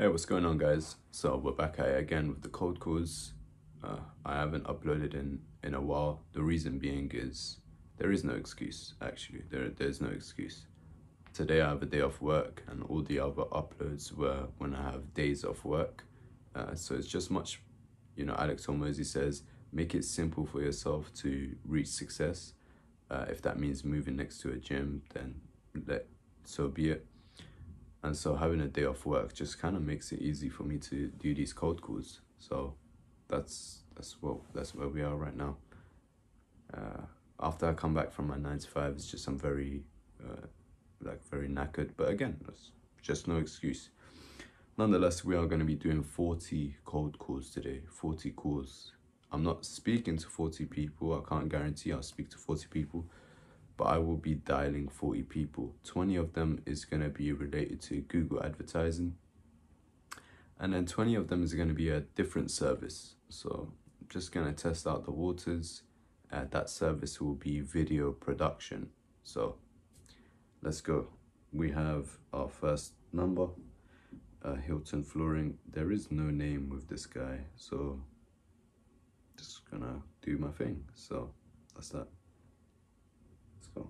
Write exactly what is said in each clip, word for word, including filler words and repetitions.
Hey, what's going on, guys? So we're back at it again with the cold calls. Uh, I haven't uploaded in in a while. The reason being is there is no excuse. Actually, there there's no excuse. Today I have a day off work, and all the other uploads were when I have days off work. Uh, so it's just much, you know. Alex Hormozy says, make it simple for yourself to reach success. Uh, if that means moving next to a gym, then let so be it. And so having a day off work just kind of makes it easy for me to do these cold calls. So that's that's what that's where we are right now. Uh, after I come back from my nine to five, it's just I'm very uh, like very knackered. But again, it's just no excuse. Nonetheless, we are going to be doing forty cold calls today. forty calls. I'm not speaking to forty people. I can't guarantee I'll speak to forty people. But I will be dialing forty people. twenty of them is going to be related to Google advertising. And then twenty of them is going to be a different service. So I'm just going to test out the waters. Uh, that service will be video production. So let's go. We have our first number, uh, Hilton Flooring. There is no name with this guy. So just going to do my thing. So that's that. Let's go.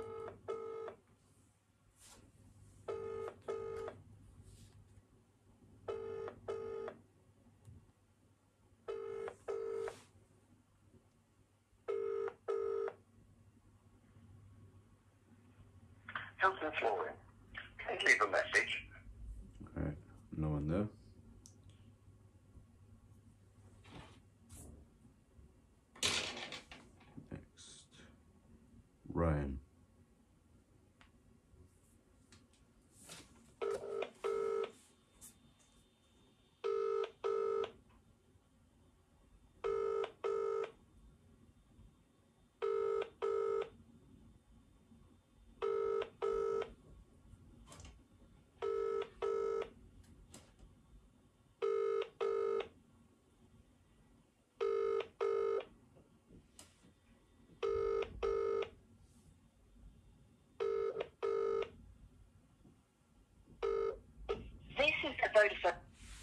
Hilton Flooring. Please leave a message. Alright, no one there. Next, Ryan. This is the Vodafone.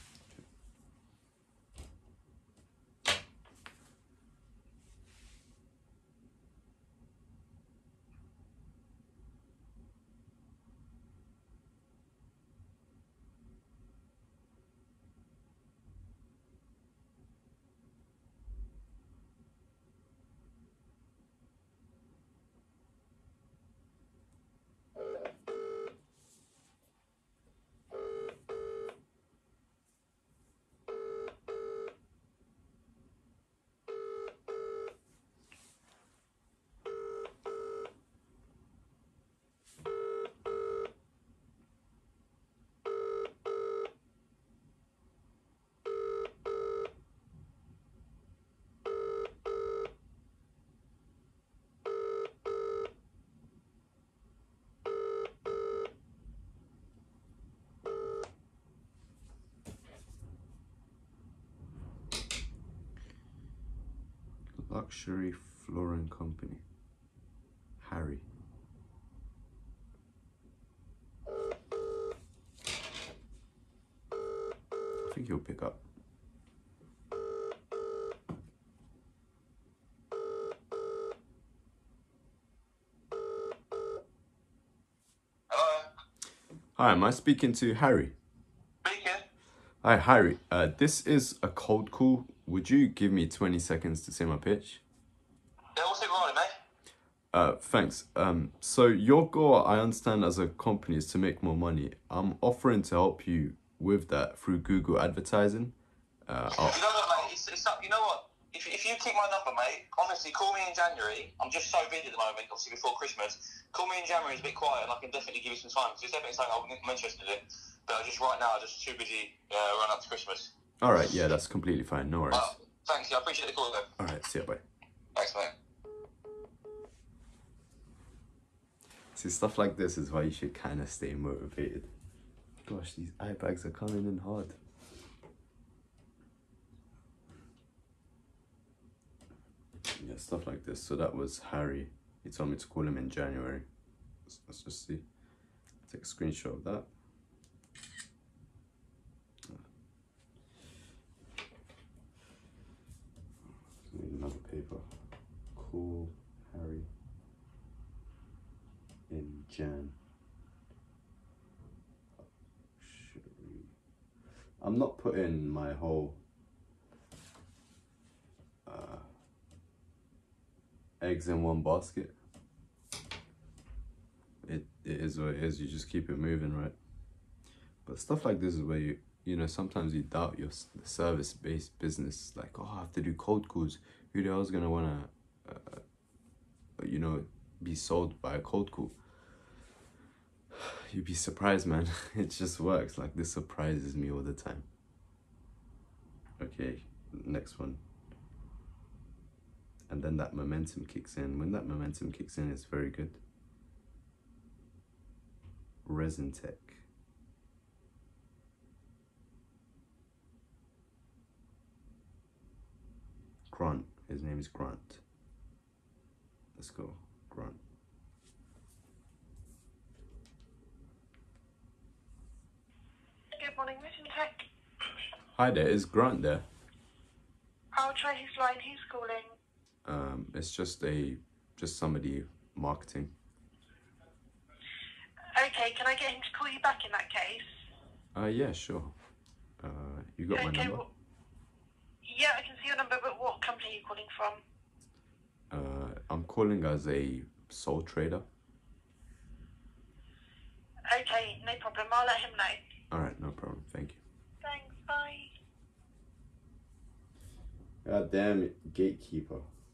Luxury Flooring Company. Harry. I think he'll pick up. Hello? Hi, am I speaking to Harry? Speaking? Hi, Harry. Uh, this is a cold call. Would you give me twenty seconds to say my pitch? Yeah, what's it regarding, mate? Uh, thanks. Um, so your goal, I understand, as a company is to make more money. I'm offering to help you with that through Google advertising. Uh, I'll- You know what, mate? It's, it's, you know what? If, if you keep my number, mate, honestly, call me in January. I'm just so busy at the moment, obviously before Christmas. Call me in January, it's a bit quiet, and I can definitely give you some time. Because it's definitely something I'm interested in. But just right now, I'm just too busy uh, run up to Christmas. all right, yeah, that's completely fine. No worries. Uh, thanks, yeah, I appreciate the call, though. All right, see ya, bye. Thanks, mate. See, stuff like this is why you should kind of stay motivated. Gosh, these eye bags are coming in hard. Yeah, stuff like this. So that was Harry. He told me to call him in January. Let's, let's just see. Take a screenshot of that. Jan. I'm not putting my whole uh, eggs in one basket. It, it is what it is. You just keep it moving, right? But stuff like this is where you, you know, sometimes you doubt your the service-based business. Like, oh, I have to do cold calls. Who the hell's gonna wanna, uh, you know, be sold by a cold call? You'd be surprised, man. It just works. Like, this surprises me all the time. Okay, next one. And then that momentum kicks in. When that momentum kicks in, it's very good. Resin Tech. Grant. His name is Grant. Let's go, Grant. Good morning, Resin Tech. Hi there, is Grant there? I'll try his line. Who's calling? Um, it's just a, just somebody marketing. Okay, can I get him to call you back in that case? Uh, yeah, sure. Uh, you got my Okay, number? well, yeah, I can see your number, but what company are you calling from? Uh, I'm calling as a sole trader. Okay, no problem. I'll let him know. All right, no problem. Thank you. Thanks, bye. God damn it, gatekeeper.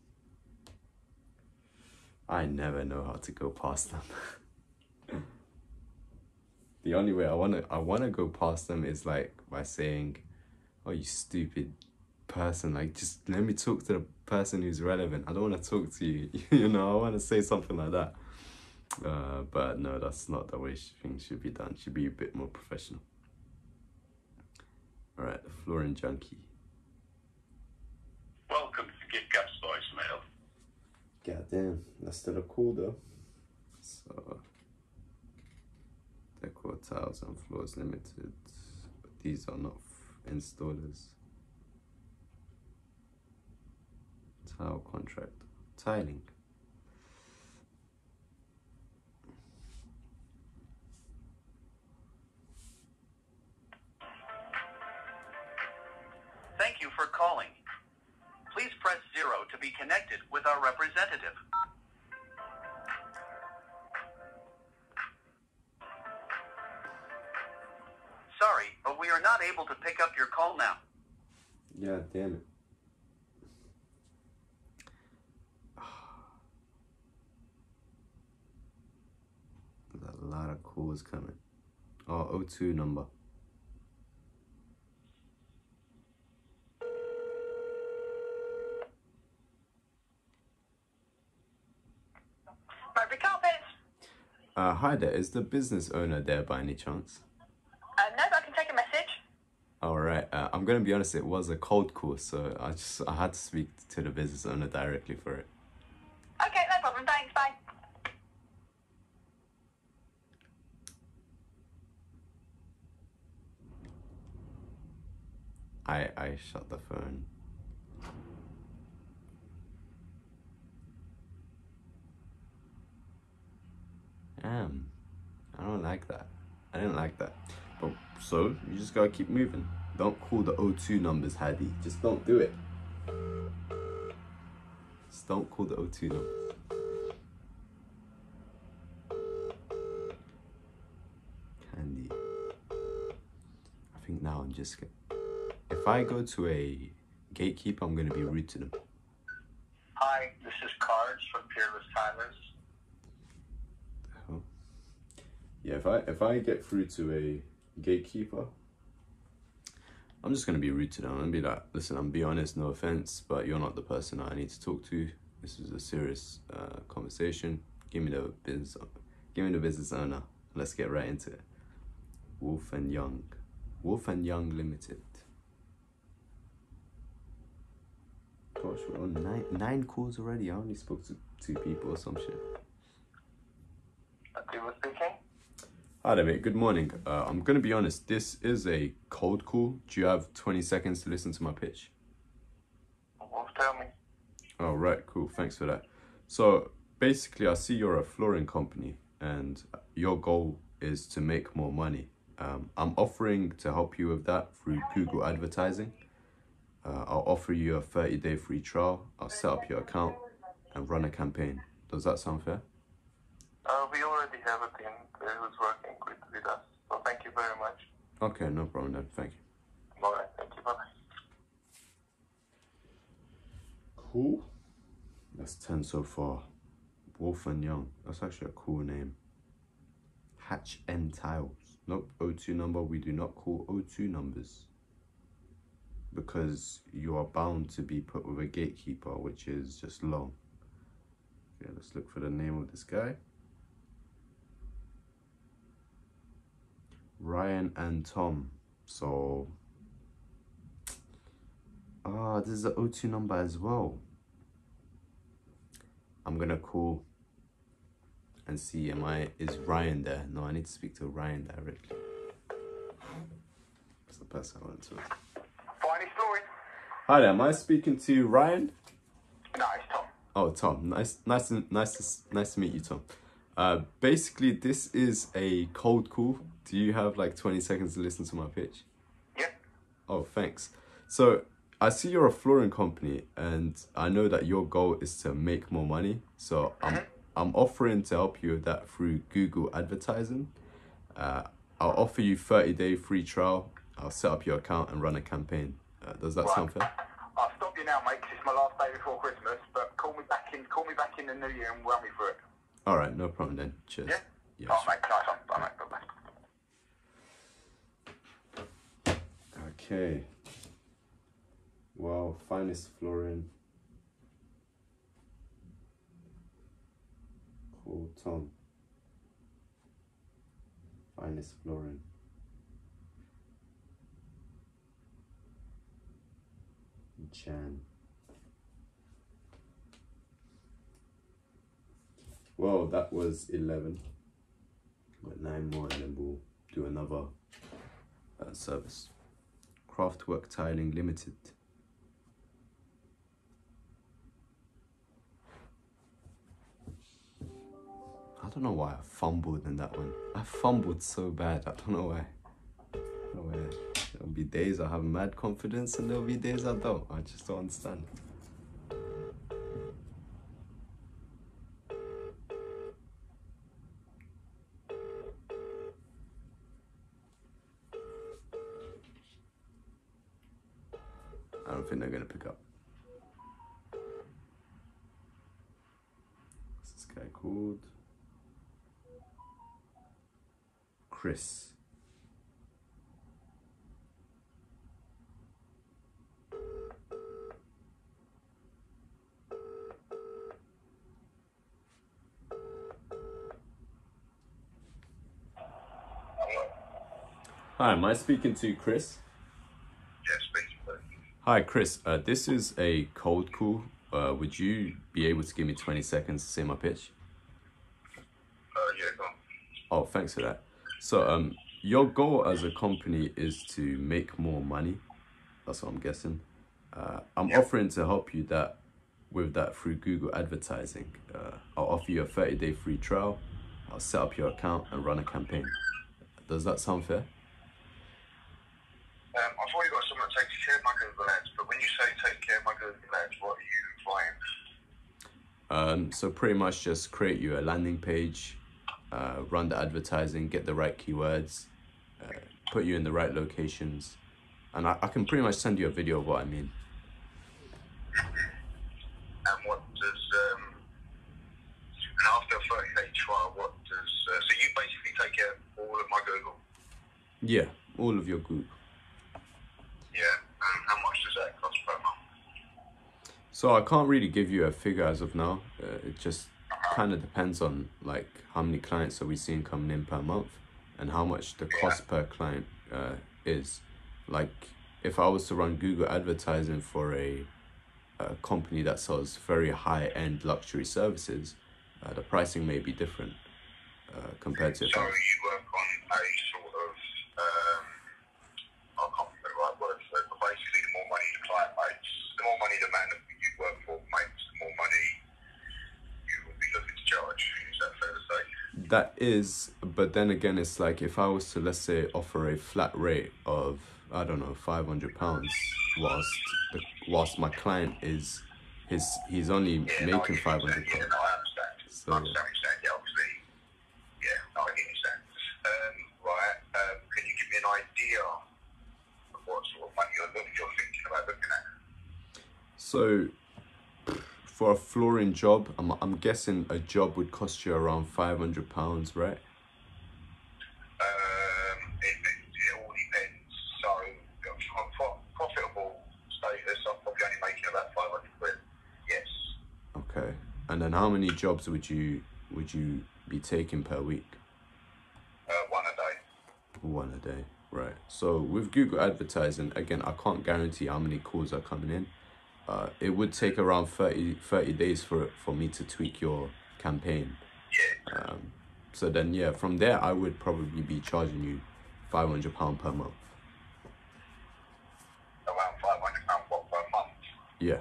I never know how to go past them. The only way I wanna I wanna go past them is like by saying, "Oh, you stupid person! Like, just let me talk to the person who's relevant. I don't want to talk to you. You know, I want to say something like that." Uh, but no, that's not the way things should be done. Should be a bit more professional. All right, the Flooring Junkie. Welcome to Gift Gap's voicemail. God damn, that's still a call though. So, Decor Tiles and Floors Limited. But these are not f- installers. Tile contract. Tiling. Thank you for calling. Please press zero to be connected with our representative. Sorry, but we are not able to pick up your call now. Yeah, damn it. There's a lot of calls coming. Oh, O two number. Mowbray Carpets. Uh, hi there. Is the business owner there by any chance? Uh, no, but I can take a message. All right. Uh, I'm gonna be honest. It was a cold call, so I just I had to speak to the business owner directly for it. Okay, no problem. Thanks, bye. I I shut the phone. Damn. I don't like that. I didn't like that. But so you just gotta keep moving. Don't call the O two numbers, Hadi. Just don't do it. Just don't call the O two numbers. Candy. I think now I'm just gonna... If I go to a gatekeeper, I'm gonna be rude to them. Hi, this is Cards from Peerless Tilers. Oh. Yeah, if I if I get through to a gatekeeper, I'm just gonna be rude to them. I'm gonna be like, listen, I'm be honest, no offense, but you're not the person I need to talk to. This is a serious uh, conversation. Give me the business, give me the business owner. Let's get right into it. Wolf and Young, Wolf and Young Limited. Gosh, we're on nine nine calls already. I only spoke to two people or some shit. Who was speaking? Hi there, mate. Good morning. Uh, I'm gonna be honest. This is a cold call. Do you have twenty seconds to listen to my pitch? Wolf, tell me. Oh, right. Cool. Thanks for that. So basically, I see you're a flooring company. and your goal is to make more money. Um, I'm offering to help you with that through Google advertising. Uh, I'll offer you a thirty day free trial. I'll set up your account and run a campaign. Does that sound fair? Uh, we already have a team uh, who's working with, with us, so thank you very much. Okay, no problem then. Thank you. All right, thank you. Bye-bye. Cool. That's ten so far. Wolf and Young. That's actually a cool name. Hatch N Tiles. Nope, O two number. We do not call O two numbers because you are bound to be put with a gatekeeper, which is just long. Okay, let's look for the name of this guy. Ryan and Tom. So, ah, this is an O two number as well. I'm gonna call and see, am I, is Ryan there? No, I need to speak to Ryan directly. That's the person I want to. Finest Flooring. Hi there, am I speaking to Ryan? No, it's Tom. Oh, Tom, nice, nice, to, nice, to, nice to meet you, Tom. Uh, basically, this is a cold call. Do you have like twenty seconds to listen to my pitch? Yeah. Oh, thanks. So, I see you're a flooring company, and I know that your goal is to make more money. So, I'm Mm-hmm. I'm offering to help you with that through Google advertising. Uh, I'll offer you thirty day free trial. I'll set up your account and run a campaign. Uh, does that Right. sound fair? I'll stop you now, mate, 'cause it's my last day before Christmas. But call me back in. Call me back in the new year and run me through it. All right, no problem then. Cheers. Yeah. Yeah, Oh, sure. mate, nice one. Bye, mate. Bye, bye. Okay. Well, finest flooring. Cool, Tom. Finest flooring. Jan. Well, that was eleven. Got nine more and then we'll do another uh, service. Craftwork Tiling Limited. I don't know why I fumbled in that one. I fumbled so bad. I don't know why. I don't know why. There'll be days I have mad confidence and there'll be days I don't. I just don't understand. I don't think they're gonna pick up. What's this guy called? Chris. Hi, am I speaking to Chris? Yes, please. Hi, Chris. Uh, this is a cold call. Uh, would you be able to give me twenty seconds to say my pitch? Uh, yeah, go on. Oh, thanks for that. So, um, your goal as a company is to make more money. That's what I'm guessing. Uh, I'm Yep. offering to help you that with that through Google advertising. Uh, I'll offer you a thirty day free trial. I'll set up your account and run a campaign. Does that sound fair? Um, I've already got someone that takes care of my Google ads, but when you say take care of my Google ads, what are you implying? Um, so pretty much just create you a landing page, uh, run the advertising, get the right keywords, uh, put you in the right locations, and I, I can pretty much send you a video of what I mean. And what does, um, and after a thirty day trial, what does, uh, so you basically take care of all of my Google? Yeah, all of your group. Yeah, and how much does that cost per month? So I can't really give you a figure as of now. Uh, it just kind of depends on like how many clients are we seeing coming in per month and how much the cost per client uh, is. Like if I was to run Google advertising for a, a company that sells very high-end luxury services, uh, the pricing may be different uh, compared to if So I, you work on a sort of, um, I can't remember the right word for it, but basically the more money the client makes, the more money the man that you work for makes, the more money you will be looking to charge. Is that fair to say? that is, but then again, it's like if I was to, let's say, offer a flat rate of, I don't know, five hundred pounds, whilst the, whilst my client is, his he's only Yeah, no, I making get five what you're hundred saying. pounds. Yeah, no, I understand. So, I understand what you're saying. Yeah, obviously. Yeah, no, I get what you're saying. Um, right. Um, can you give me an idea of what sort of money you're, look, you're thinking about looking at? So, for a flooring job, I'm I'm guessing a job would cost you around five hundred pounds, right? Um, it, it, it all depends. So, from pro- profitable status, I'm probably only making about five hundred quid. Yes. Okay. And then how many jobs would you would you be taking per week? Uh, one a day. One a day, right? So with Google advertising, again, I can't guarantee how many calls are coming in. Uh, it would take around thirty, thirty days for for me to tweak your campaign. Yeah. Um, so then, yeah, from there, I would probably be charging you five hundred pounds per month. Around five hundred pounds per month. Yeah.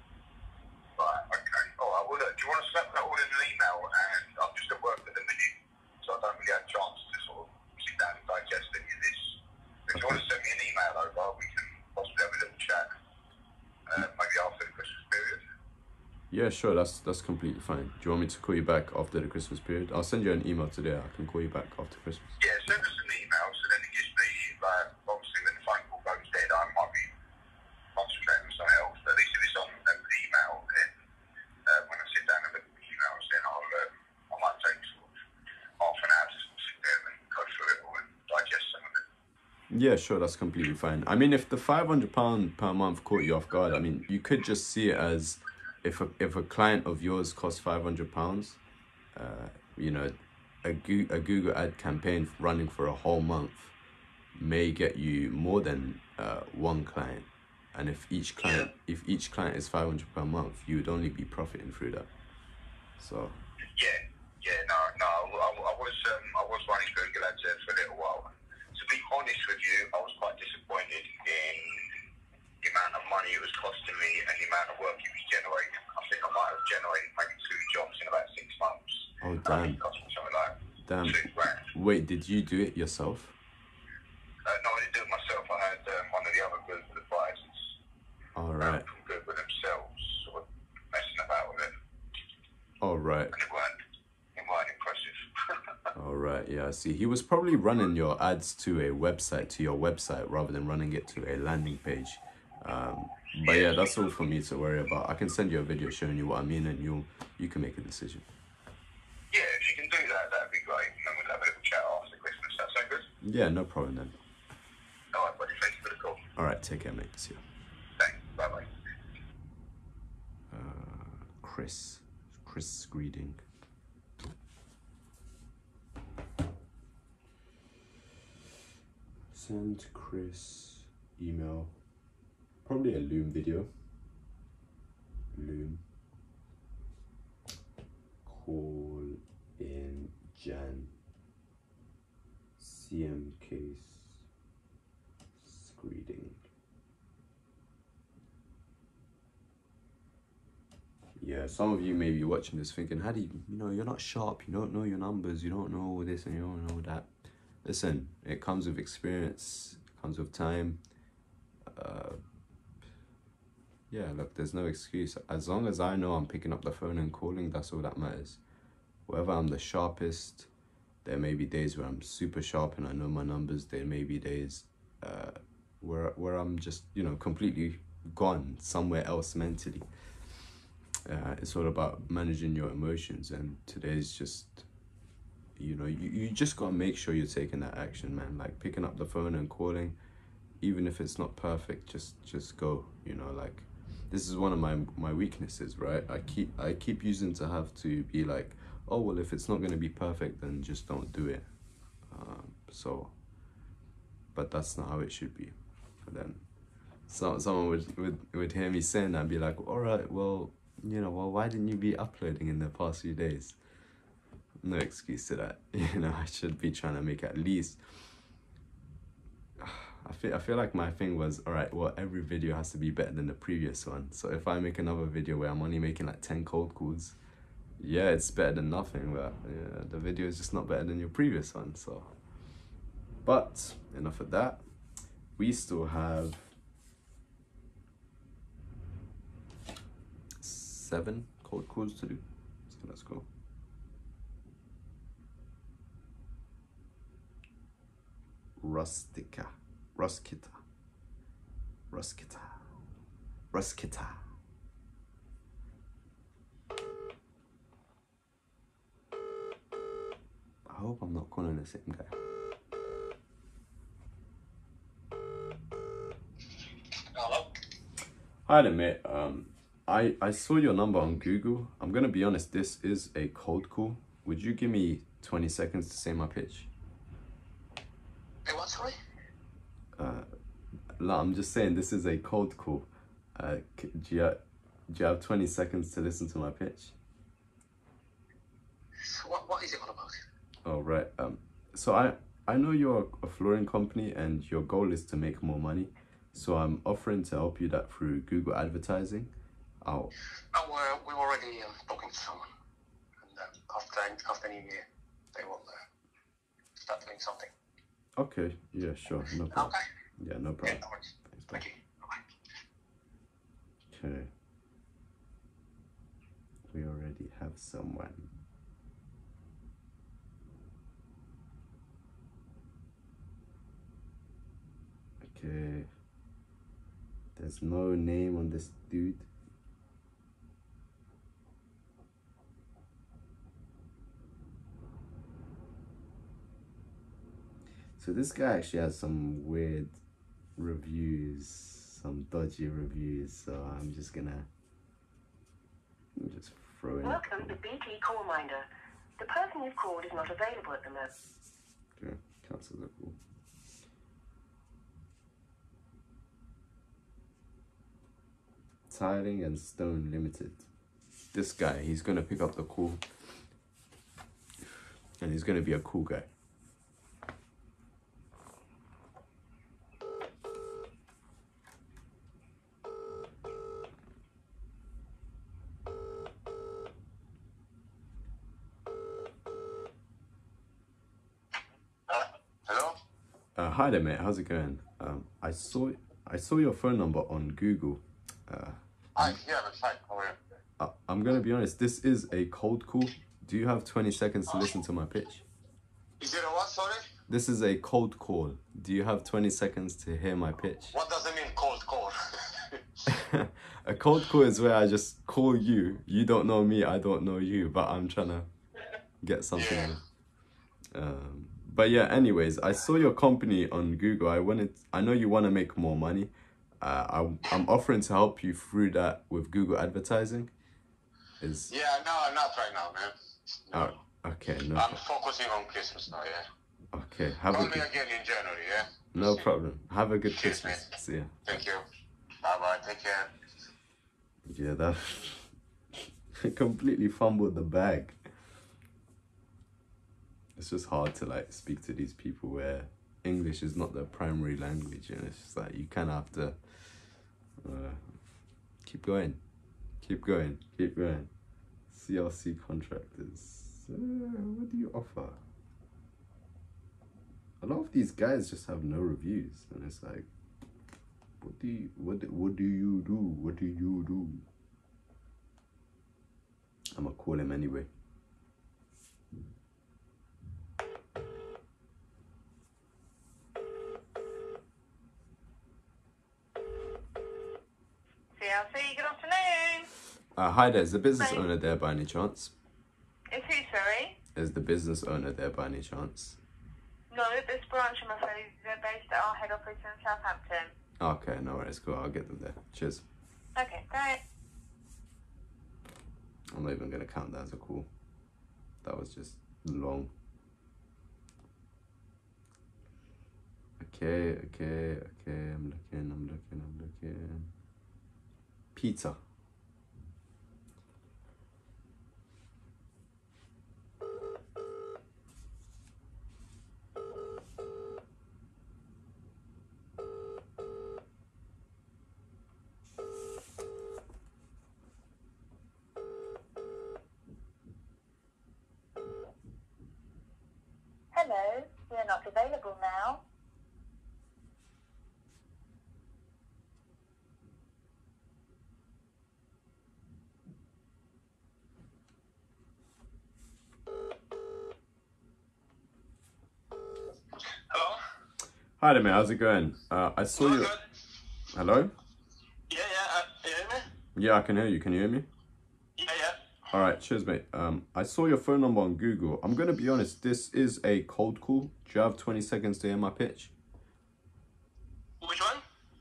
Right, okay. All right, well, look, do you want to slap that all in an email? And I'm just at work at the minute, so I don't really have a chance to sort of sit down and digest any of this. If you want to send me an email over, we can possibly have a little chat, uh, maybe after the Christmas period. Yeah, sure, that's that's completely fine. Do you want me to call you back after the Christmas period? I'll send you an email today. I can call you back after Christmas. Yeah, send us an email, so then it gives me, like, obviously when the phone call goes dead, I might be concentrating on something else. But at least if it's on an email, then uh, when I sit down and look at the emails, then I'll, uh, I might take sort of half an hour to sort of sit there and go through it all and digest some of it. Yeah, sure, that's completely fine. I mean, if the five hundred pounds per month caught you off guard, I mean, you could just see it as if a, if a client of yours costs five hundred pounds, uh, you know, a, Go- a Google ad campaign running for a whole month may get you more than uh, one client. And if each client, if each client is five hundred per month, you would only be profiting through that. So, Yeah, yeah, no, no, I, I was, um, I was running Google Ads there for a little while. To be honest with you, I was quite disappointed in the amount of money it was costing me and the amount of work it was generating. I think I might have generated maybe two jobs in about six months. oh I think damn, it cost me something like damn. two grand. Wait, did you do it yourself? Uh, no, I didn't do it myself. I had um, one of the other Google advisors All um, right, from Google themselves sort of messing about with it, all right. and it weren't, it weren't impressive. All right, yeah, I see. He was probably running your ads to a website, to your website, rather than running it to a landing page. Um, but yeah, that's all for me to worry about. I can send you a video showing you what I mean, and you you can make a decision. Yeah, if you can do that, that'd be great. And then we'll have a little chat after Christmas. That sound good? Yeah, no problem then. All right, buddy. Thank you for the call. All right, take care, mate. See you. Thanks. Bye-bye. Uh, Chris, Chris greeting. Send Chris email. Probably a Loom video. Loom. Call in Jan. C M case. Greeting. Yeah, some of you may be watching this thinking, how do you, you know, you're not sharp, you don't know your numbers, you don't know all this and you don't know that. Listen, it comes with experience, it comes with time. Uh, yeah, look, there's no excuse. As long as I know I'm picking up the phone and calling, that's all that matters. Whether I'm the sharpest, there may be days where I'm super sharp and I know my numbers. There may be days uh, where where I'm just, you know, completely gone somewhere else mentally. Uh, it's all about managing your emotions, and today's just, you know, you, you just gotta make sure you're taking that action, man. Like picking up the phone and calling, even if it's not perfect, just just go, you know. Like this is one of my my weaknesses, right? I keep I keep using to have to be like, oh well, if it's not gonna be perfect, then just don't do it. Um, so but that's not how it should be. And then so, someone would, would would hear me saying that and be like, all right, well, you know, well, why didn't you be uploading in the past few days? No excuse to that. You know, I should be trying to make at least, I feel, I feel like my thing was, all right, well, every video has to be better than the previous one. So if I make another video where I'm only making like ten cold calls, Yeah, it's better than nothing, but yeah, the video is just not better than your previous one, so. But enough of that. We still have seven cold calls to do. So let's go. Rustica. Ruskita. Ruskita. Ruskita. I hope I'm not calling the same guy. Hello? Hi there, mate. Um, I, I saw your number on Google. I'm gonna be honest, this is a cold call. Would you give me twenty seconds to say my pitch? Hey, what, sorry? Uh, no, I'm just saying this is a cold call. Uh, c- do, you, do you have twenty seconds to listen to my pitch? So what, what is it all about? Oh, right. Um, so I, I know you're a flooring company and your goal is to make more money. So I'm offering to help you that through Google advertising. I'll, Oh, uh, we were already um, talking to someone. And uh, after, after New Year, they will uh, start doing something. okay, yeah, sure, no problem. Okay. Yeah, no Yeah, problem. no worries. Thanks, bye. Thank you. Bye-bye. Okay. We already have someone. Okay. There's no name on this dude. So this guy actually has some weird reviews, some dodgy reviews. So I'm just gonna I'm just throw in. Welcome to B T Callminder. The person you've called is not available at the moment. Okay, cancel the call. Tiling and Stone Limited. This guy, he's gonna pick up the call, and he's gonna be a cool guy. Uh, hello? Uh, hi there, mate. How's it going? Um, I saw I saw your phone number on Google. Uh, Hi, yeah, that's fine. How are you? I, I'm gonna be honest. This is a cold call. Do you have twenty seconds to listen to my pitch? Is it a what, sorry? This is a cold call. Do you have twenty seconds to hear my pitch? What does it mean, cold call? A cold call is where I just call you. You don't know me, I don't know you, but I'm trying to get something. Yeah. Um, but yeah, anyways, I saw your company on Google. I wanted, I know you want to make more money. Uh, I, I'm offering to help you through that with Google advertising. Is Yeah, no, not right now, man. No. oh, okay, no, I'm pro- focusing on Christmas now, yeah. okay. Have Call a me good, again in January, yeah? no problem. Have a good Cheers, Christmas. mate. See ya. Thank you. Bye-bye. Take care. Yeah, that completely fumbled the bag. It's just hard to like speak to these people where English is not their primary language, and it's just like you kind of have to uh, keep going, keep going, keep going. C L C contractors. Uh, what do you offer? A lot of these guys just have no reviews, and it's like, what do you, what do, what do you do? What do you do? I'm gonna call him anyway. C L C, good afternoon. Uh, hi there, is the business Hi. owner there by any chance? It's who, sorry? Is the business owner there by any chance? No, this branch, I'm afraid, they're based at our head office in Southampton. Okay, no worries, cool, I'll get them there. Cheers. Okay, great. I'm not even gonna count that as a call. That was just long. Okay, okay, okay, I'm looking, I'm looking, I'm looking. Pizza. Hello, we are not available now. Hello? Hi there, mate. How's it going? Uh, I saw All you. good? Hello? Yeah, yeah, uh, you hear me? Yeah, I can hear you. Can you hear me? Yeah, yeah. All right, cheers, mate. Um, I saw your phone number on Google. I'm gonna be honest. This is a cold call. Do you have twenty seconds to hear my pitch? Which one?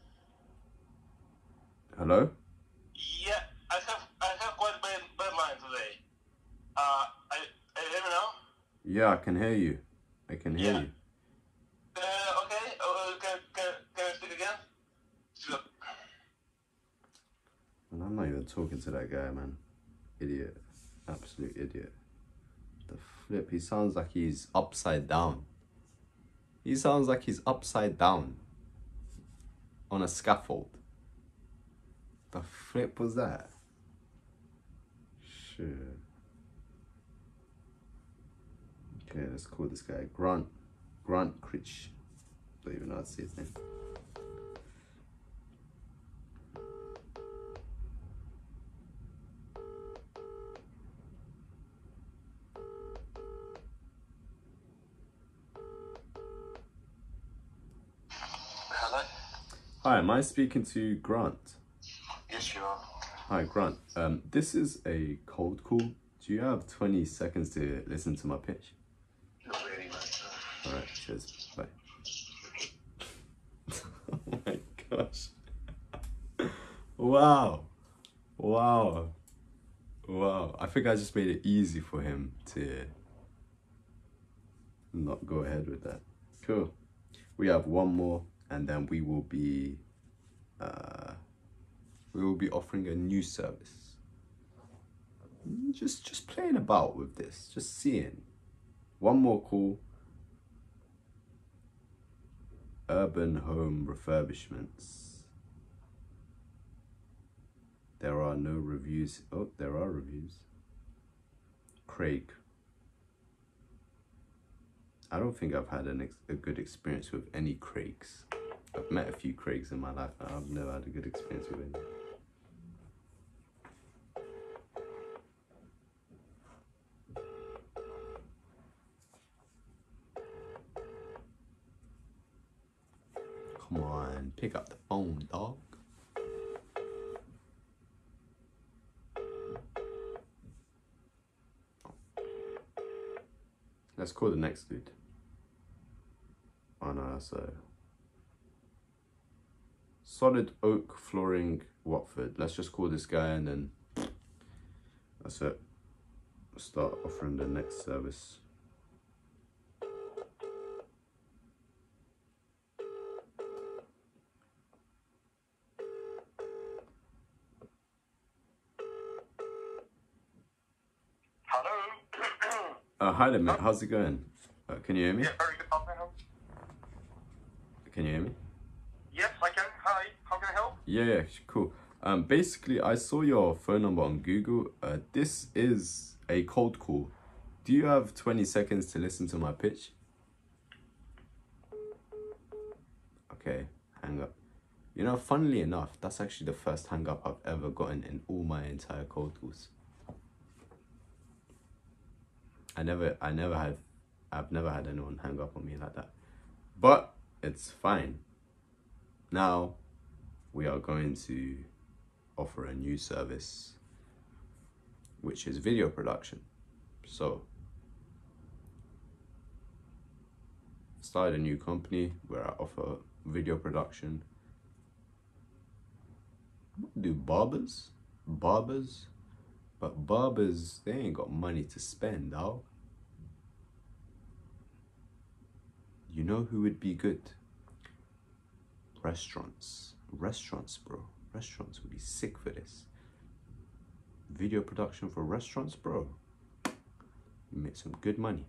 Hello? Yeah, I have I have quite a bad, bad line today. Uh, I, I hear me now? Yeah, I can hear you. I can hear Yeah. you. Uh, okay, uh, can, can, can I speak again? Sure. And I'm not even talking to that guy, man. Idiot. Absolute idiot. The flip. He sounds like he's upside down. He sounds like he's upside down on a scaffold. The flip was that? Shit. Okay, let's call this guy Grant. Grant Critch. Don't even know how to say his name. Hello? Hi, am I speaking to Grant? Yes, you are. Hi, Grant. Um, this is a cold call. Do you have twenty seconds to listen to my pitch? Not really, mate. All right, cheers. Bye. Oh my gosh. Wow. Wow. Wow. I think I just made it easy for him to not go ahead with that. Cool. We have one more and then we will be uh we will be offering a new service. Just just playing about with this, just seeing. One more call. Urban home refurbishments. There are no reviews. Oh, there are reviews. Craig. I don't think I've had an ex a good experience with any Craigs. I've met a few Craigs in my life, and I've never had a good experience with any. Come on, pick up the phone, dog. Let's call the next dude. Oh no, that's a Solid Oak Flooring, Watford. Let's just call this guy and then that's it. Start offering the next service. Hello? Uh, hi there, mate. How's it going? Uh, can you hear me? Yeah, very good. How can I help? Can you hear me? Yes, I can. Hi, how can I help? Yeah, yeah, cool. Um, basically, I saw your phone number on Google. Uh, this is a cold call. Do you have twenty seconds to listen to my pitch? Okay, hang up. You know, funnily enough, that's actually the first hang up I've ever gotten in all my entire cold calls. I never, I never had, I've never had anyone hang up on me like that. But it's fine. Now, we are going to offer a new service, which is video production. So, started a new company where I offer video production. Do barbers, barbers, but barbers, they ain't got money to spend, dog. You know who would be good? Restaurants, restaurants, bro. Restaurants would be sick for this. Video production for restaurants, bro. You make some good money.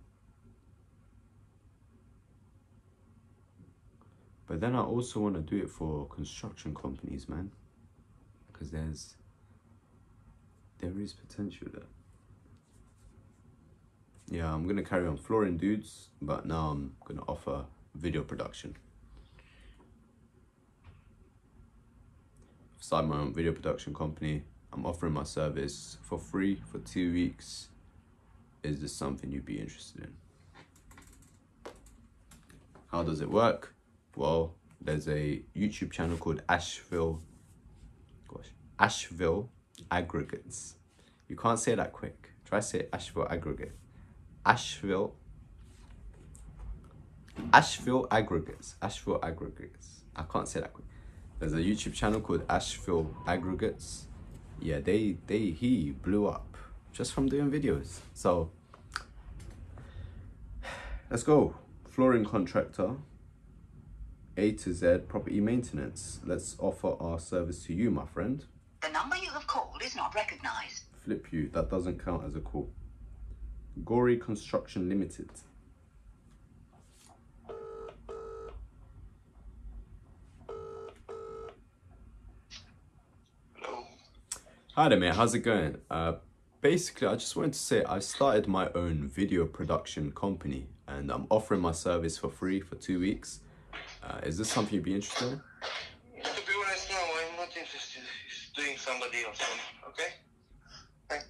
But then I also want to do it for construction companies, man. Because there's, there is potential there. yeah, I'm gonna carry on flooring dudes, but now I'm gonna offer video production. I've started my own video production company. I'm offering my service for free for two weeks. Is this something you'd be interested in? How does it work? Well, there's a YouTube channel called Asheville, gosh, Asheville Aggregates. You can't say that quick. Try to say Asheville Aggregate. Asheville, Asheville Aggregates. Asheville Aggregates. I can't say that quick. There's a YouTube channel called Asheville Aggregates. Yeah, they, they, he blew up just from doing videos. So, let's go. Flooring contractor, A to Z property maintenance. Let's offer our service to you, my friend. The number you have called is not recognized. Flip you, that doesn't count as a call. Gory Construction Limited. Hello. Hi there, mate. How's it going? Uh, basically, I just wanted to say I started my own video production company and I'm offering my service for free for two weeks. Uh, is this something you'd be interested in? To be honest, no, I'm not interested. It's doing somebody else, okay? Thanks.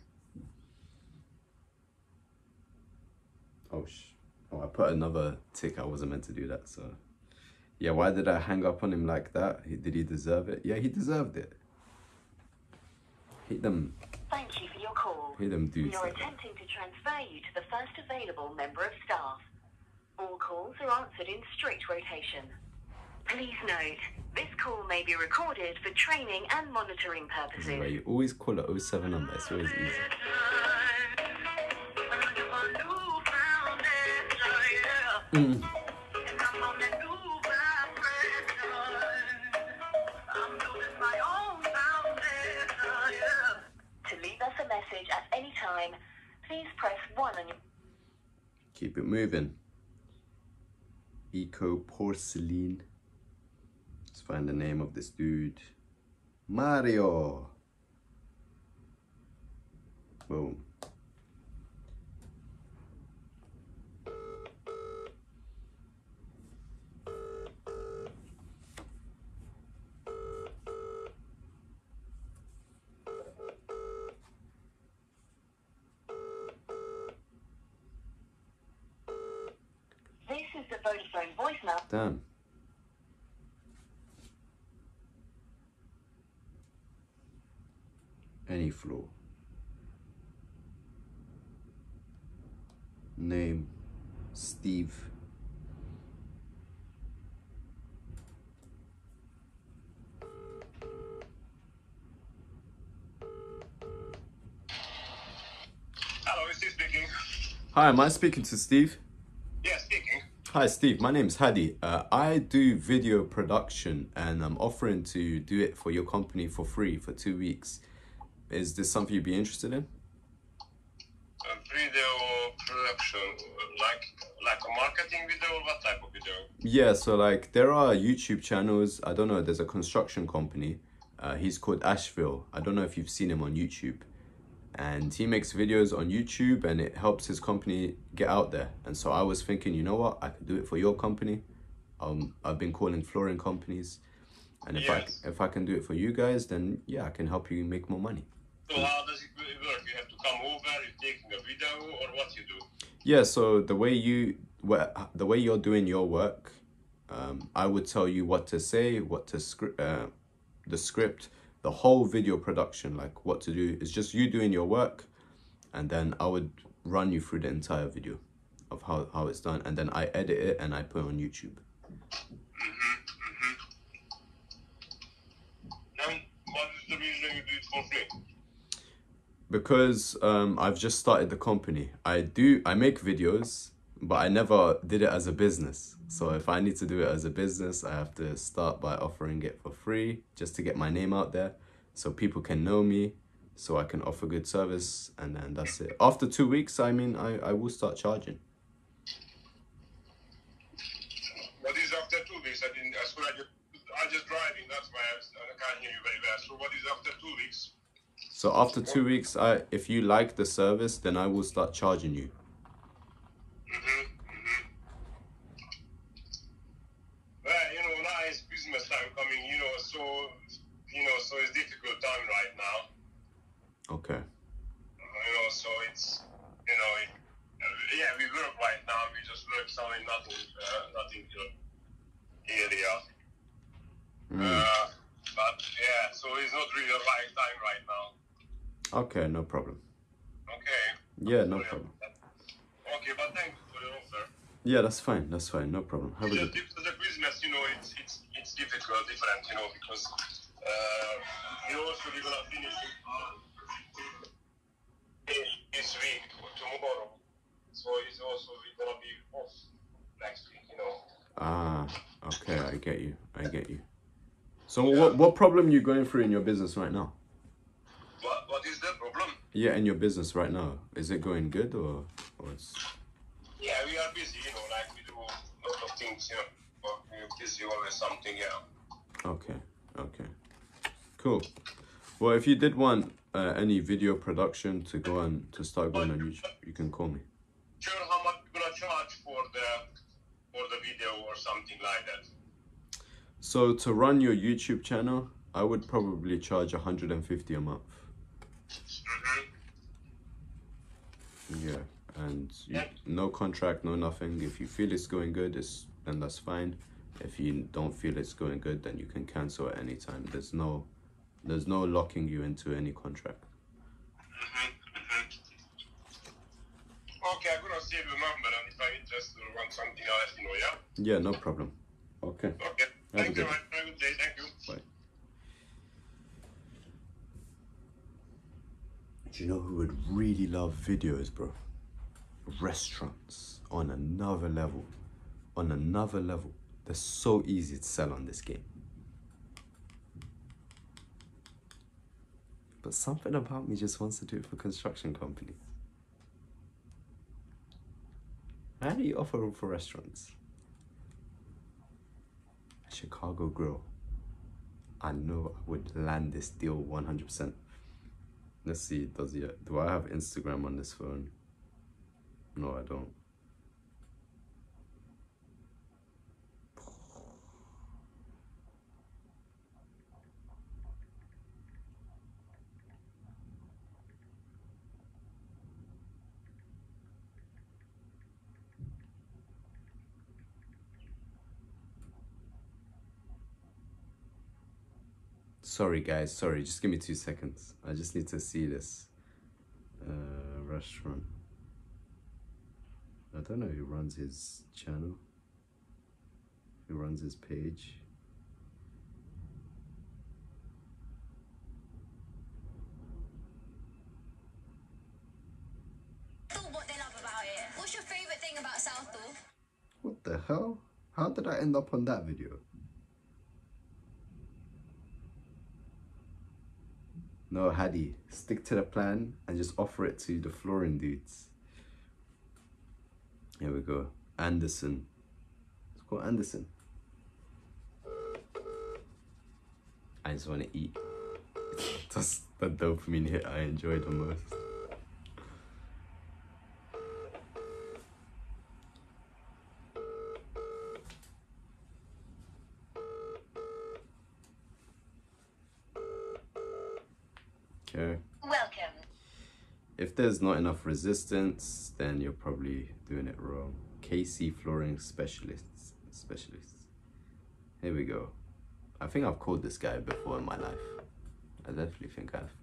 Oh, sh oh, I put another tick. I wasn't meant to do that, so... Yeah, why did I hang up on him like that? He, did he deserve it? Yeah, he deserved it. Hate them. Thank you for your call. Hate them dudes. We are Like that. attempting to transfer you to the first available member of staff. All calls are answered in strict rotation. Please note, this call may be recorded for training and monitoring This is why purposes. you always call a oh seven number. It's always easy. Mm. To leave us a message at any time, please press one on your... Keep it moving. Eco Porcelain. Let's find the name of this dude. Mario. Boom. This is the Vodafone voicemail. Damn. Any floor. Name Steve. Hello, is Steve speaking? Hi, am I speaking to Steve? Yeah, speaking. Hi Steve, my name's Hadi. Uh, I do video production and I'm offering to do it for your company for free for two weeks. Is this something you'd be interested in? Uh, video production, like like a marketing video or what type of video? Yeah, so like there are YouTube channels. I don't know, there's a construction company. Uh, he's called Asheville. I don't know if you've seen him on YouTube. And he makes videos on YouTube and it helps his company get out there. And so I was thinking, you know what, I could do it for your company. Um, I've been calling flooring companies. And if Yes. I if I can do it for you guys, then yeah, I can help you make more money. So how does it work? You have to come over, you're taking a video, or what you do? Yeah, so the way you wha- the way you're doing your work, um, I would tell you what to say, what to script, uh, the script, the whole video production, like what to do. It's just you doing your work, and then I would run you through the entire video of how, how it's done, and then I edit it and I put it on YouTube. Mm-hmm, mm-hmm. And what is the reason you do it for free? Because um, I've just started the company. I do, I make videos, but I never did it as a business. So if I need to do it as a business, I have to start by offering it for free, just to get my name out there, so people can know me, so I can offer good service, and then that's it. After two weeks, I mean, I, I will start charging. What is after two weeks? I didn't, I swear I just, I'm just driving, that's why I, I can't hear you very well. So what is after two weeks? So after two weeks, I if you like the service, then I will start charging you. Christmas time coming, you know, so, you know, so it's difficult time right now. Okay. You know, so it's, you know, it, uh, yeah, we work right now. We just work something, nothing, uh, nothing to area. Mm. Uh, but yeah, so it's not really the right time right now. Okay, no problem. Okay. Yeah, no Sorry problem. about that. Okay, but thank you for the offer. Yeah, that's fine. That's fine. No problem. Have a Just good. because the Christmas, you know, it's it's it's difficult, different, you know, because uh, we also we're gonna finish it this week or tomorrow, so it's also we're gonna be off next week, you know. Ah, okay. I get you. I get you. So, what what problem you going through in your business right now? What what is the problem? Yeah, in your business right now, is it going good or or it's? Yeah, we are busy, you know, like we do a lot of things, you know, but we're busy always something, yeah. Okay. Okay. Cool. Well, if you did want uh, any video production to go on to start going on YouTube, you can call me. Sure, how much you gonna charge for the for the video or something like that? So to run your YouTube channel, I would probably charge one hundred fifty a month. Mm-hmm. Yeah, and you, no contract, no nothing. If you feel it's going good, it's, then that's fine. If you don't feel it's going good, then you can cancel at any time. There's no, there's no locking you into any contract. Mm-hmm. Mm-hmm. Okay, I'm gonna save the number, and if I'm interested or want something, I'll let you know, yeah? Yeah, no problem. Okay. Okay. Have a Thank good you, day. man. Have a good day. Thank you. Bye. Do you know who would really love videos, bro? Restaurants on another level. On another level. They're so easy to sell on this game. But something about me just wants to do it for construction companies. How do you offer them for restaurants? Chicago Grill. I know I would land this deal one hundred percent. Let's see, does he, do I have Instagram on this phone? No, I don't. Sorry guys, sorry, just give me two seconds. I just need to see this uh, restaurant. I don't know who runs his channel, who runs his page. What they love about it. What's your favourite thing about Southall? What the hell? How did I end up on that video? No, Hadi, stick to the plan and just offer it to the flooring dudes. Here we go. Anderson. It's called Anderson. I just want to eat. That's the dopamine hit I enjoy the most. Okay. Welcome. If there's not enough resistance, then you're probably doing it wrong. K C Flooring Specialists. Specialists. Here we go. I think I've called this guy before in my life. I definitely think I've.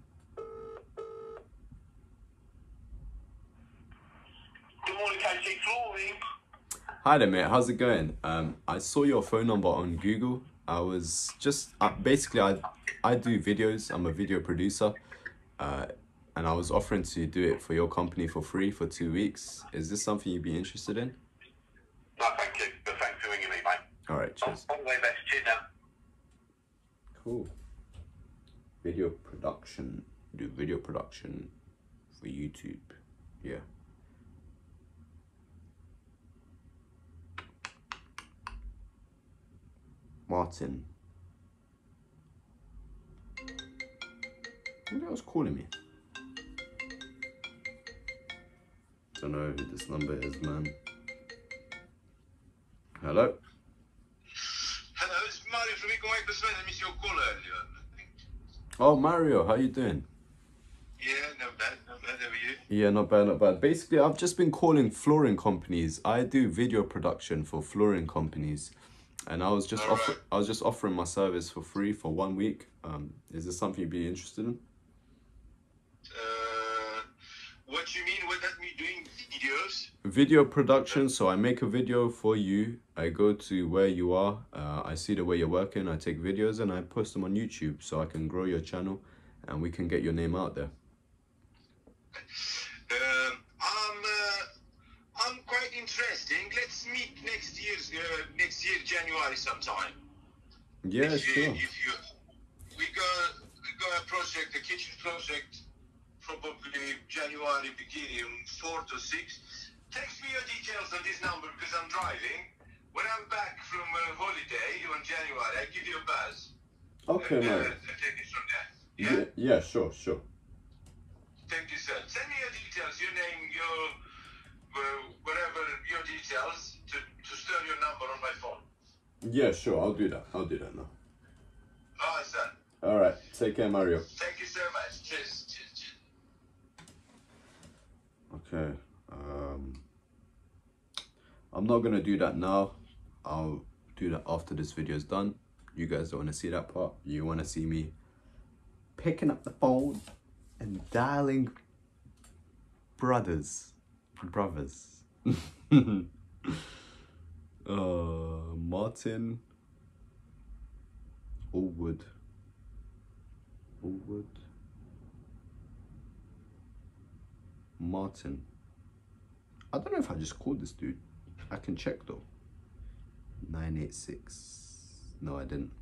Good morning, K C Flooring. Hi there, mate. How's it going? Um, I saw your phone number on Google. I was just uh, basically I I do videos. I'm a video producer. Uh, and I was offering to do it for your company for free for two weeks. Is this something you'd be interested in? No, thank you. But thanks for ringing me, mate. All right, cheers. All the way best. Cheers now. Cool. Video production. Do video production for YouTube. Yeah. Martin. Who was calling me? Don't know who this number is, man. Hello? Hello, it's it's Mario from Eco Microsmith. I missed your call earlier. Oh, Mario, how you doing? Yeah, not bad, not bad. How are you? Yeah, not bad, not bad. Basically, I've just been calling flooring companies. I do video production for flooring companies, and I was just All offer right. I was just offering my service for free for one week. Um, is this something you'd be interested in? Uh, what you mean? What that me doing videos? Video production. So I make a video for you. I go to where you are. Uh, I see the way you're working. I take videos and I post them on YouTube so I can grow your channel, and we can get your name out there. Um, I'm uh, I'm quite interesting. Let's meet next year's uh, next year January sometime. Yeah, if you, sure. If you we got we got a project, a kitchen project, probably January beginning four to six. Text me your details on this number because I'm driving. When I'm back from uh, holiday on January, I give you a buzz. Okay, and, uh, man. and take it from there. Yeah? Yeah, yeah, sure, sure. Thank you, sir. Send me your details, your name, your uh, whatever your details to, to store your number on my phone. Yeah, sure. I'll do that. I'll do that now. All right, sir. All right. Take care, Mario. Thank you so much. Cheers. Cheers. Cheers. Okay. Um, I'm not gonna do that now. I'll do that after this video is done. You guys don't want to see that part. You want to see me picking up the phone and dialing brothers, brothers. uh, Martin Allwood. Allwood. Martin. I don't know if I just called this dude. I can check though. nine eight six. No, I didn't.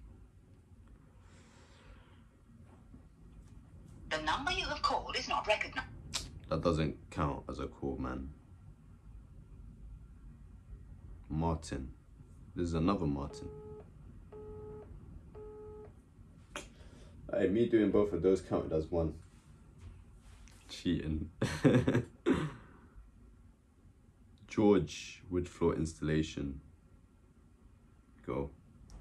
The number you have called is not recognized. That doesn't count as a call, man. Martin. This is another Martin. Hey, me doing both of those counted as one. Cheating. George, wood floor installation. Go.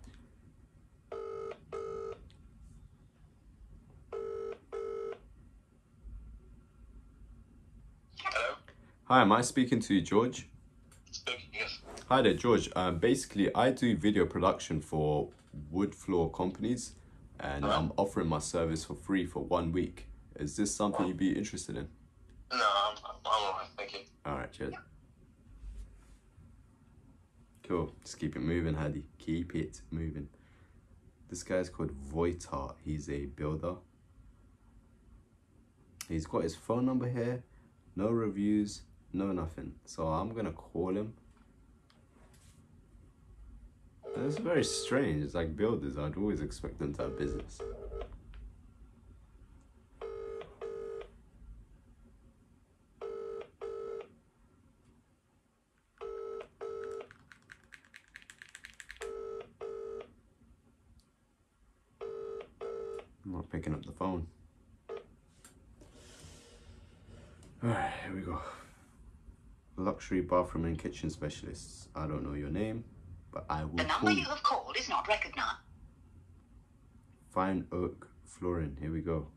Hello? Hi, am I speaking to you, George? Speaking, yes. Hi there, George. Um, basically, I do video production for wood floor companies, and Uh-huh. I'm offering my service for free for one week. Is this something you'd be interested in? No, I'm, I'm alright. Thank you. All right, cheers. Cool. Just keep it moving, Hadi. Keep it moving. This guy's called Voitart. He's a builder. He's got his phone number here. No reviews, no nothing. So I'm gonna call him. That's very strange. It's like builders. I'd always expect them to have business. I'm not picking up the phone. Alright, here we go. Luxury bathroom and kitchen specialists. I don't know your name, but I will The call number you. you have called is not recognized. Fine oak flooring. Here we go.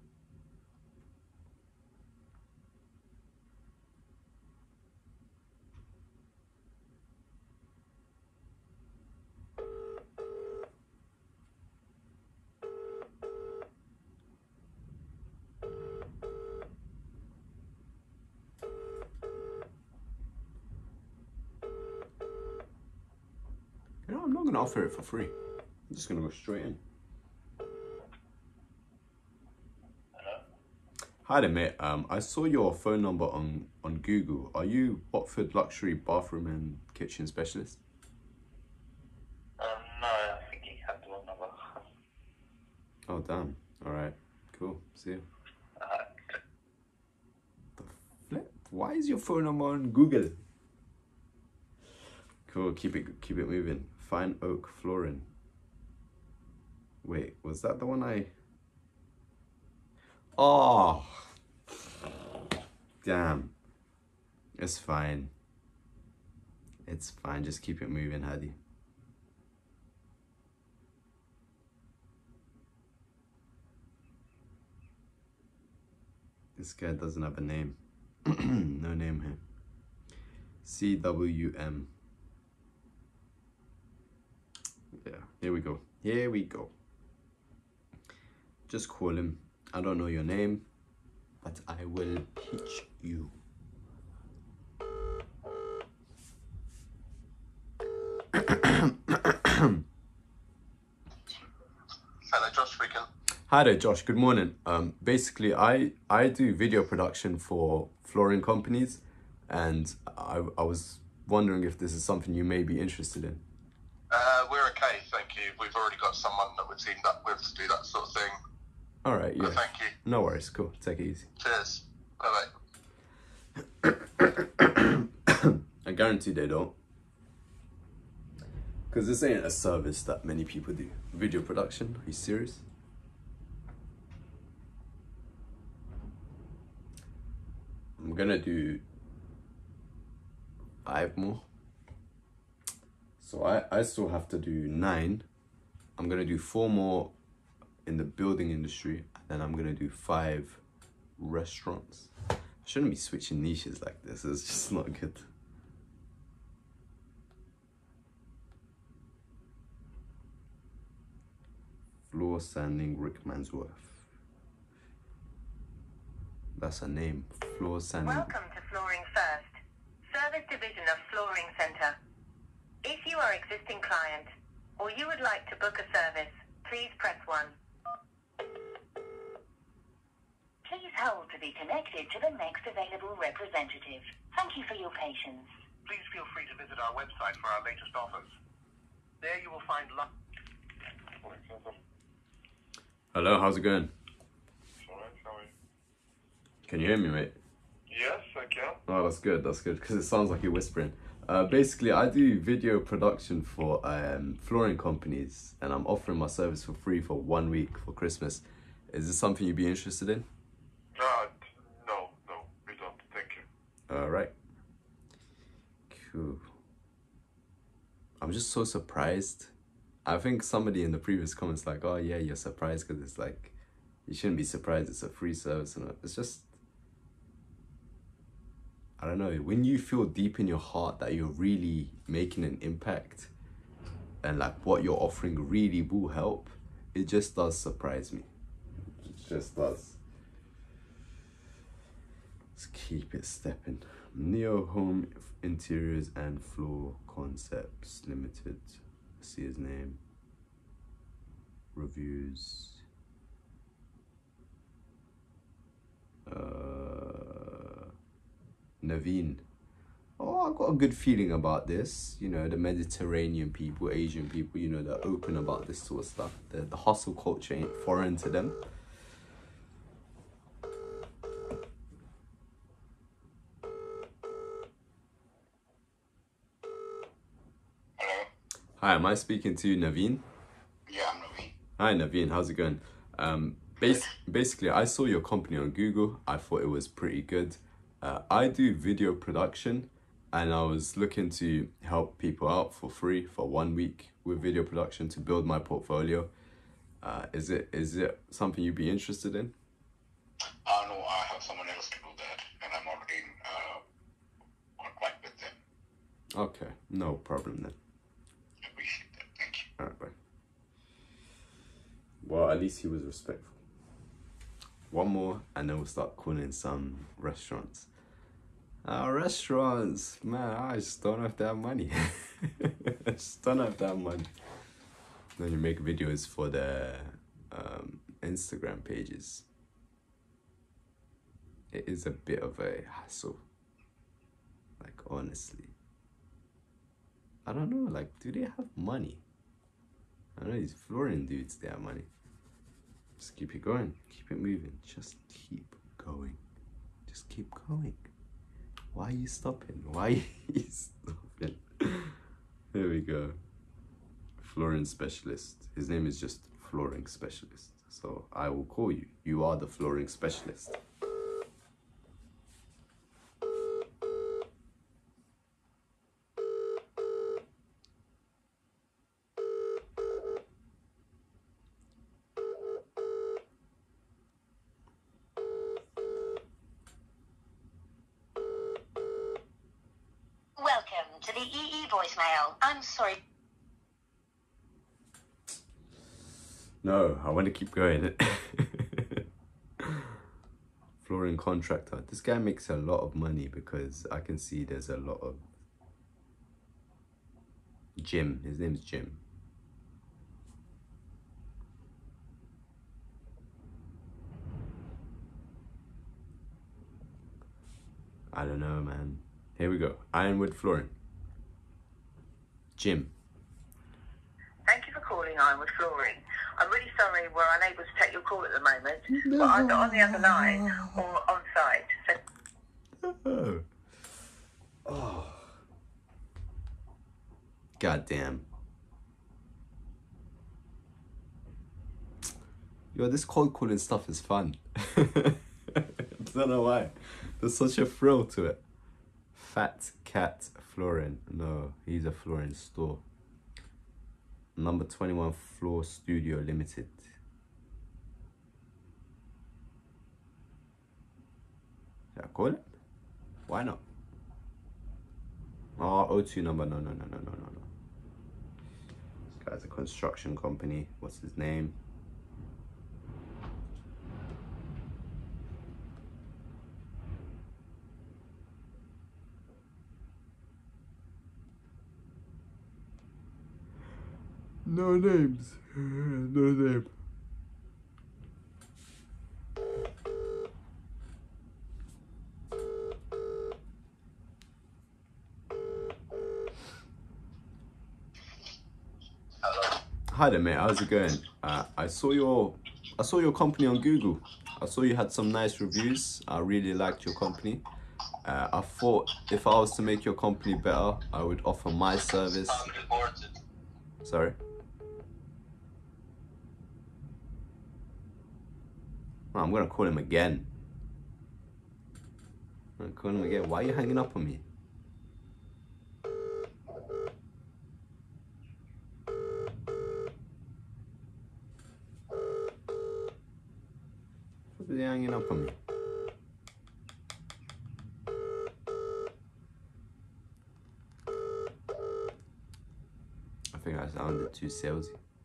You know, I'm not gonna offer it for free. I'm just gonna go straight in. Hi there, mate. Um, I saw your phone number on, on Google. Are you Watford Luxury Bathroom and Kitchen Specialist? Um, no, I think you have the wrong number. Oh, damn. All right. Cool. See you. Uh, The flip? Why is your phone number on Google? Cool. Keep it, keep it moving. Fine oak flooring. Wait, was that the one I... Oh! Damn. It's fine. It's fine. Just keep it moving, Hadi. This guy doesn't have a name. No name here. C W M. Yeah, here we go. Here we go. Just call him. I don't know your name, but I will teach you. Hello, Josh speaking. Hi there, Josh. Good morning. Um, basically, I, I do video production for flooring companies, and I, I was wondering if this is something you may be interested in. Uh, we're okay, thank you. We've already got someone that we're teamed up with to do that sort of thing. All right, yeah. Uh, thank you. No worries. Cool. Take it easy. Cheers. Bye bye. I guarantee they don't. Because this ain't a service that many people do. Video production. Are you serious? I'm gonna do five more. So I, I still have to do nine. I'm gonna do four more in the building industry, and then I'm gonna do five restaurants. I shouldn't be switching niches like this, it's just not good. Floor sanding Rick Mansworth. That's a name, Floor Sanding. Welcome to Flooring First, Service Division of Flooring Center. If you are existing client, or you would like to book a service, please press one. Please hold to be connected to the next available representative. Thank you for your patience. Please feel free to visit our website for our latest offers. There you will find... Lo- Hello, how's it going? Alright, how are you? Can you hear me, mate? Yes, I can. Oh, that's good, that's good, because it sounds like you're whispering. Uh, basically, I do video production for um, flooring companies, and I'm offering my service for free for one week for Christmas. Is this something you'd be interested in? Uh, no, no, we don't. Thank you. Alright. Cool. I'm just so surprised. I think somebody in the previous comments like, oh yeah, you're surprised because it's like, you shouldn't be surprised, it's a free service. And it's just, I don't know, when you feel deep in your heart that you're really making an impact and like what you're offering really will help, it just does surprise me. It just does. Let's keep it stepping. Neo Home Interiors and Floor Concepts Limited. See his name. Reviews. Uh, Naveen. Oh, I got a good feeling about this. You know, the Mediterranean people, Asian people, you know, they're open about this sort of stuff. The, the hustle culture ain't foreign to them. Hi, am I speaking to Naveen? Yeah, I'm Naveen. Hi Naveen, how's it going? Um, bas basically, I saw your company on Google. I thought it was pretty good. Uh, I do video production, and I was looking to help people out for free for one week with video production to build my portfolio. Uh, is it is it something you'd be interested in? Uh, no, I have someone else to do that, and I'm already uh, on quite with them. Okay, no problem then. Appreciate that. Thank you. All right, bye. Well, at least he was respectful. One more, and then we'll start calling some restaurants. Ah, uh, restaurants, man, I just don't have that money. I just don't have that money. Then you make videos for the um, Instagram pages. It is a bit of a hassle. Like, honestly. I don't know, like, do they have money? I know these flooring dudes, they have money. Just keep it going, keep it moving, just keep going. Just keep going. Why are you stopping? Why are you stopping? There we go. Flooring specialist. His name is just flooring specialist. So I will call you. You are the flooring specialist. to the E E voicemail. I'm sorry. No, I want to keep going. Flooring contractor. This guy makes a lot of money because I can see there's a lot of Jim. His name's Jim. I don't know, man. Here we go. Ironwood Flooring. Jim. Thank you for calling Ironwood Flooring. I'm really sorry we're unable to take your call at the moment. We're either on the other line or on site. So Oh. Oh. God damn. Yo, this cold calling stuff is fun. I don't know why. There's such a thrill to it. Fat Cat Flooring. No, he's a flooring store. Number twenty-one Floor Studio Limited. Should I call it? Why not? Oh, O two number. No, no, no, no, no, no, no. This guy's a construction company. What's his name? No names. No name. Hi there, mate. How's it going? Uh, I saw your I saw your company on Google. I saw you had some nice reviews. I really liked your company. Uh, I thought if I was to make your company better, I would offer my service. Sorry. Oh, I'm gonna call him again. I'm gonna call him again. Why are you hanging up on me? What is he hanging up on me? I think I sounded too salesy.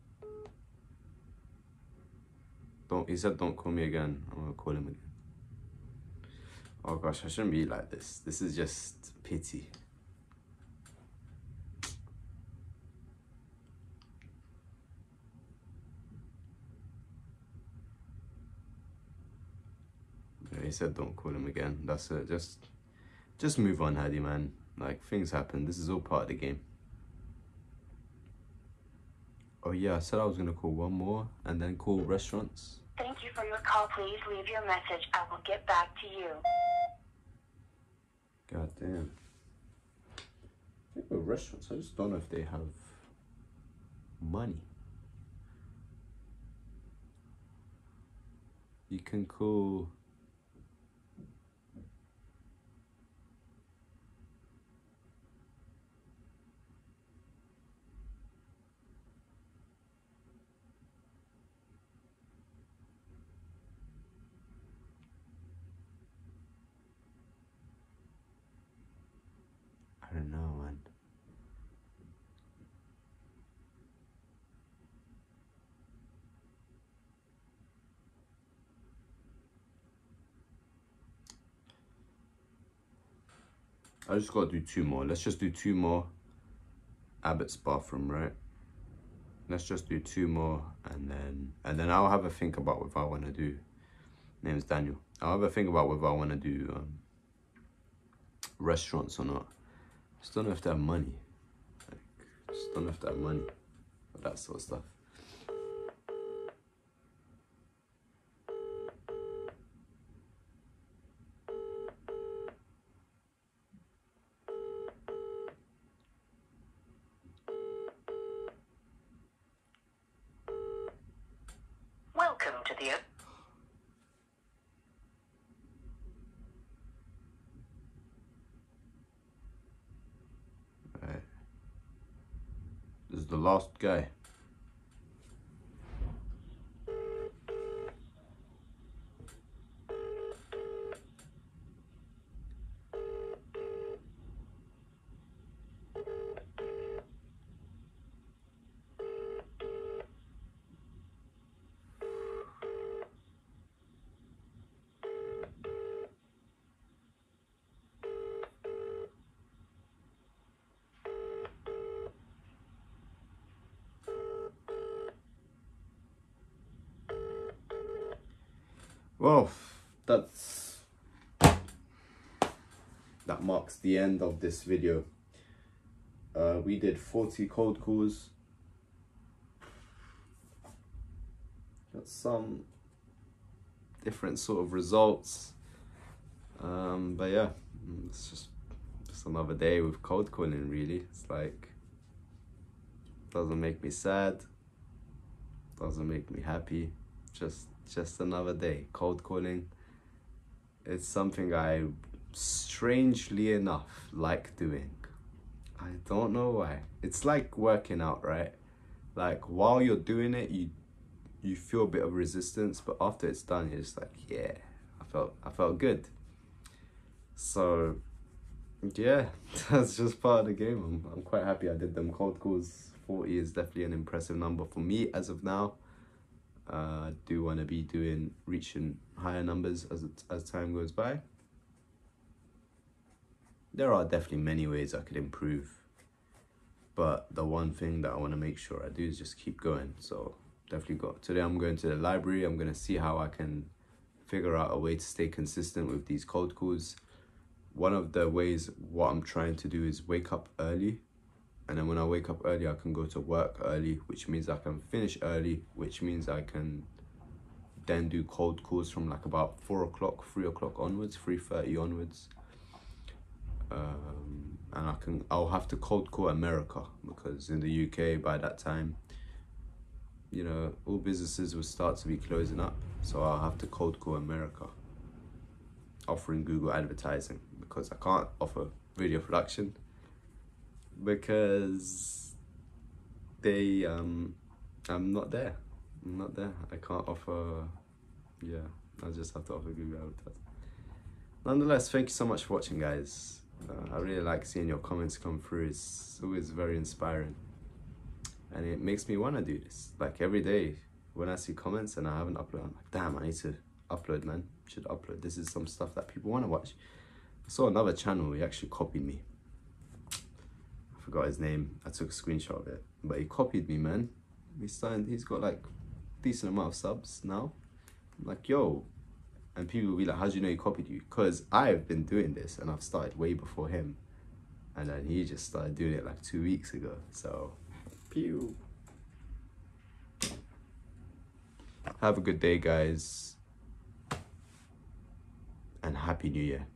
Don't, he said don't call me again. I'm gonna call him again. Oh gosh, I shouldn't be like this. This is just pity. Yeah, he said don't call him again. That's it. Just, just move on, Hadi, man. Like, things happen. This is all part of the game. Oh yeah, I said I was gonna call one more and then call restaurants. Thank you for your call. Please leave your message. I will get back to you. God damn. I think with restaurants, I just don't know if they have money. You can call... I don't know, man. I just gotta do two more. Let's just do two more. Abbott's bathroom, right? Let's just do two more and then and then I'll have a think about what I want to do. Name's Daniel. I'll have a think about whether I want to do um, restaurants or not. Just don't know if they have money. Like, just don't know if they have money for that sort of stuff. welcome to the... Right. This is the last guy. Well, that's that marks the end of this video. Uh, we did forty cold calls. Got some different sort of results. Um, but yeah, it's just just another day with cold calling. Really, it's like doesn't make me sad. Doesn't make me happy. Just just another day cold calling. It's something I strangely enough like doing. I don't know why. It's like working out, right? Like while you're doing it, you you feel a bit of resistance, but after it's done, you're just like, yeah, I felt I felt good. So yeah, that's just part of the game. I'm I'm quite happy I did them cold calls. forty is definitely an impressive number for me as of now. Uh, I do want to be doing reaching higher numbers as it, as time goes by. There are definitely many ways I could improve, but the one thing that I want to make sure I do is just keep going. So definitely got today. I'm going to the library. I'm going to see how I can figure out a way to stay consistent with these cold calls. One of the ways, what I'm trying to do is wake up early. And then when I wake up early, I can go to work early, which means I can finish early, which means I can then do cold calls from like about four o'clock, three o'clock onwards, three thirty onwards. Um, and I can, I'll have to cold call America, because in the U K by that time, you know, all businesses will start to be closing up. So I'll have to cold call America, offering Google advertising, because I can't offer video production because they, um, I'm not there. I'm not there. I can't offer, yeah, I just have to offer Google advertising. Nonetheless, thank you so much for watching, guys. Uh, I really like seeing your comments come through. It's always very inspiring. And it makes me want to do this. Like every day when I see comments and I haven't uploaded, I'm like, damn, I need to upload, man. Should upload. This is some stuff that people want to watch. I saw another channel, he actually copied me. I forgot his name. I took a screenshot of it. But he copied me, man. He's starting, he's got like a decent amount of subs now. I'm like, yo. And people will be like, how do you know he copied you? Because I've been doing this and I've started way before him. And then he just started doing it like two weeks ago. So, pew. Have a good day, guys. And Happy New Year.